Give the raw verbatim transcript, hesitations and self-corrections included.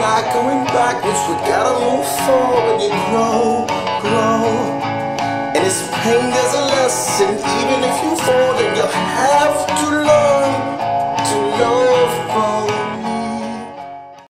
like going backwards. We gotta move forward and grow, grow. And this pain, there's a lesson. Even if you fall, then you have to learn.